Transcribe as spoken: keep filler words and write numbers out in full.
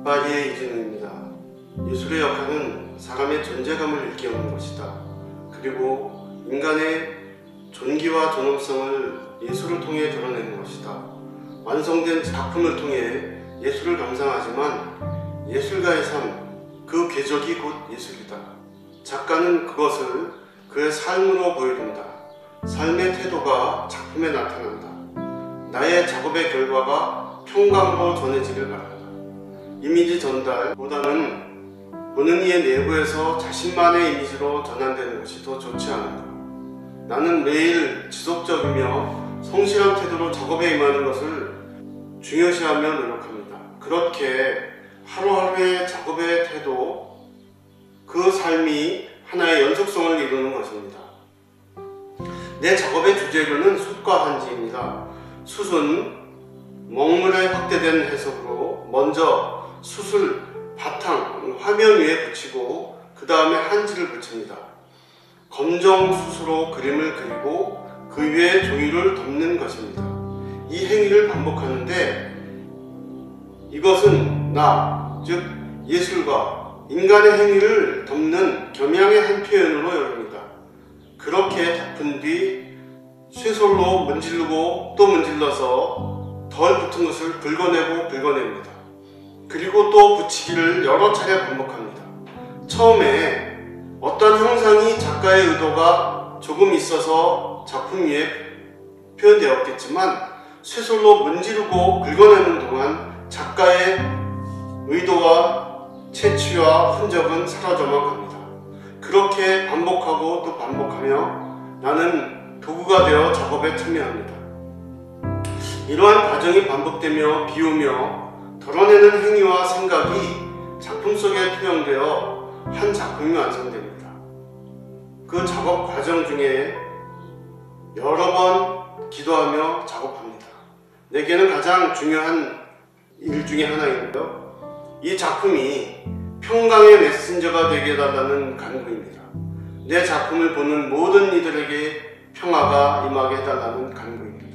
파리의 이진우입니다. 예술의 역할은 사람의 존재감을 일깨우는 것이다. 그리고 인간의 존귀와 존엄성을 예술을 통해 드러내는 것이다. 완성된 작품을 통해 예술을 감상하지만 예술가의 삶, 그 궤적이 곧 예술이다. 작가는 그것을 그의 삶으로 보여준다. 삶의 태도가 작품에 나타난다. 나의 작업의 결과가 평강으로 전해지길 바란다. 이미지 전달보다는 보는 이의 내부에서 자신만의 이미지로 전환되는 것이 더 좋지 않은가. 나는 매일 지속적이며 성실한 태도로 작업에 임하는 것을 중요시하며 노력합니다. 그렇게 하루하루의 작업의 태도, 그 삶이 하나의 연속성을 이루는 것입니다. 내 작업의 주재료는 숯과 한지입니다. 숯은 먹물에 확대된 해석으로 먼저 숯을 바탕, 화면 위에 붙이고 그 다음에 한지를 붙입니다. 검정 숯으로 그림을 그리고 그 위에 종이를 덮는 것입니다. 이 행위를 반복하는데 이것은 나, 즉 예술가, 인간의 행위를 덮는 겸양의 한 표현으로 여깁니다. 그렇게 덮은 뒤 쇠솔로 문지르고 또 문질러서 덜 붙은 것을 긁어내고 긁어냅니다. 그리고 또 붙이기를 여러 차례 반복합니다. 처음에 어떤 형상이 작가의 의도가 조금 있어서 작품 위에 표현되었겠지만 쇠솔로 문지르고 긁어내는 동안 작가의 의도와 채취와 흔적은 사라져만 갑니다. 그렇게 반복하고 또 반복하며 나는 도구가 되어 작업에 참여합니다. 이러한 과정이 반복되며 비우며 덜어내는 행위와 생각이 작품 속에 투영되어 한 작품이 완성됩니다. 그 작업 과정 중에 여러 번 기도하며 작업합니다. 내게는 가장 중요한 일 중에 하나인데요. 이 작품이 평강의 메신저가 되게 해달라는 간구입니다. 내 작품을 보는 모든 이들에게 평화가 임하게 해달라는 간구입니다.